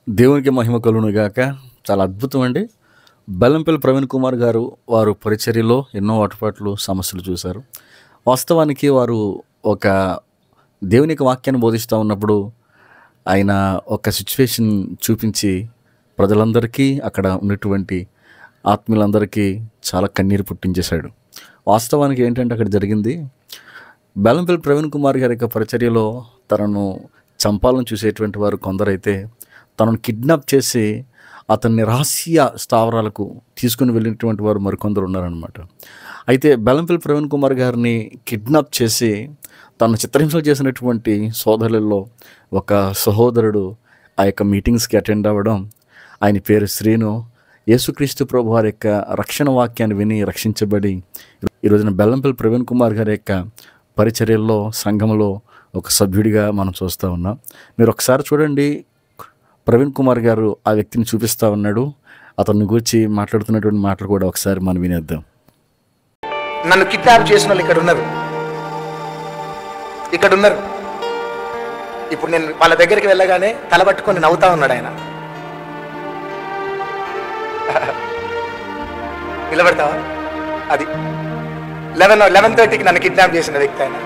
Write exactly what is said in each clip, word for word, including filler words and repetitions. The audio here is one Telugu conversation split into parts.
దేవునికి మహిమ కలుగును గాక. చాలా అద్భుతం అండి. బెల్లంపల్లి ప్రవీణ్ కుమార్ గారు వారు పరిచర్యలో ఎన్నో ఆటుపాట్లు సమస్యలు చూశారు. వాస్తవానికి వారు ఒక దేవునికి వాక్యాన్ని బోధిస్తూ ఉన్నప్పుడు ఆయన ఒక సిచ్యువేషన్ చూపించి ప్రజలందరికీ అక్కడ ఉన్నటువంటి ఆత్మీయులందరికీ చాలా కన్నీరు పుట్టించేశాడు. వాస్తవానికి ఏంటంటే అక్కడ జరిగింది, బెల్లంపల్లి ప్రవీణ్ కుమార్ గారి యొక్క పరిచర్యలో తనను చంపాలని చూసేటువంటి వారు కొందరైతే తనను కిడ్నాప్ చేసి అతన్ని రహస్య స్థావరాలకు తీసుకుని వెళ్ళినటువంటి వారు మరికొందరు ఉన్నారనమాట. అయితే బెల్లంపల్లి ప్రవీణ్ కుమార్ గారిని కిడ్నాప్ చేసి తను చిత్రహింసలు చేసినటువంటి సోదరులలో ఒక సహోదరుడు ఆ యొక్క మీటింగ్స్కి అటెండ్ అవ్వడం, ఆయన పేరు శ్రీను. యేసుక్రీస్తు ప్రభు వారి యొక్క రక్షణ వాక్యాన్ని విని రక్షించబడి ఈరోజున బెల్లంపల్లి ప్రవీణ్ కుమార్ గారి యొక్క పరిచర్యల్లో సంఘంలో ఒక సభ్యుడిగా మనం చూస్తూ ఉన్నాం. మీరు ఒకసారి చూడండి, ప్రవీణ్ కుమార్ గారు ఆ వ్యక్తిని చూపిస్తూ ఉన్నాడు. అతన్ని గురించి మాట్లాడుతున్నటువంటి మాటలు కూడా ఒకసారి మనం వినేద్దాం. నన్ను కిడ్నాప్ చేసిన వాళ్ళు ఇక్కడ ఉన్నారు, ఇక్కడ ఉన్నారు. ఇప్పుడు నేను వాళ్ళ దగ్గరికి వెళ్ళగానే తలబట్టుకొని నవ్వుతా ఉన్నాడు ఆయన. నిలబడతావా? అది లెవెన్ లెవెన్ థర్టీకి నన్ను కిడ్నాప్ చేసిన వ్యక్తి ఆయన.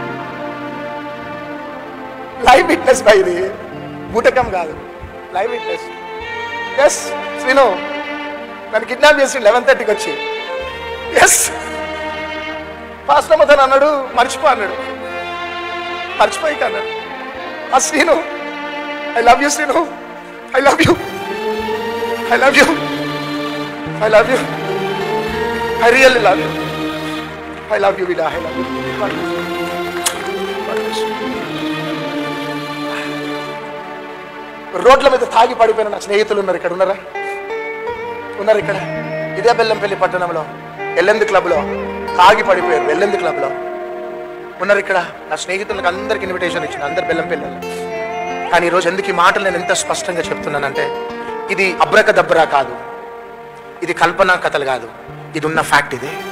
లైవ్ విట్నెస్ బై, ఇది బూటకం కాదు, లైవ్ విట్నెస్. ఎస్ శ్రీను నన్ను కిడ్నాప్ చేసి లెవెన్ థర్టీకి వచ్చి ఎస్ పాస్టర్ మొదలు అన్నాడు, మర్చిపో అన్నాడు. మర్చిపోయి అన్నాడు. ఆ Sreenu, I love you Sreenu, I love you, I love you, I love you, I really love you, I love you విడా, ఐ లవ్ యూ. రోడ్ల మీద తాగి పడిపోయిన నా స్నేహితులు ఉన్నారు, ఇక్కడ ఉన్నారా? ఉన్నారు ఇక్కడ. ఇదే బెల్లంపల్లి పట్టణంలో ఎల్లెందు క్లబ్లో తాగి పడిపోయారు. ఎల్లెందు క్లబ్లో ఉన్నారు ఇక్కడ. నా స్నేహితులకు అందరికి ఇన్విటేషన్ ఇచ్చిన, అందరు బెల్లంపల్లి. కానీ ఈరోజు ఎందుకు ఈ మాటలు నేను ఎంత స్పష్టంగా చెప్తున్నానంటే, ఇది అబ్రకదబ్రా కాదు, ఇది కల్పనా కథలు కాదు, ఇది ఉన్న ఫ్యాక్ట్. ఇది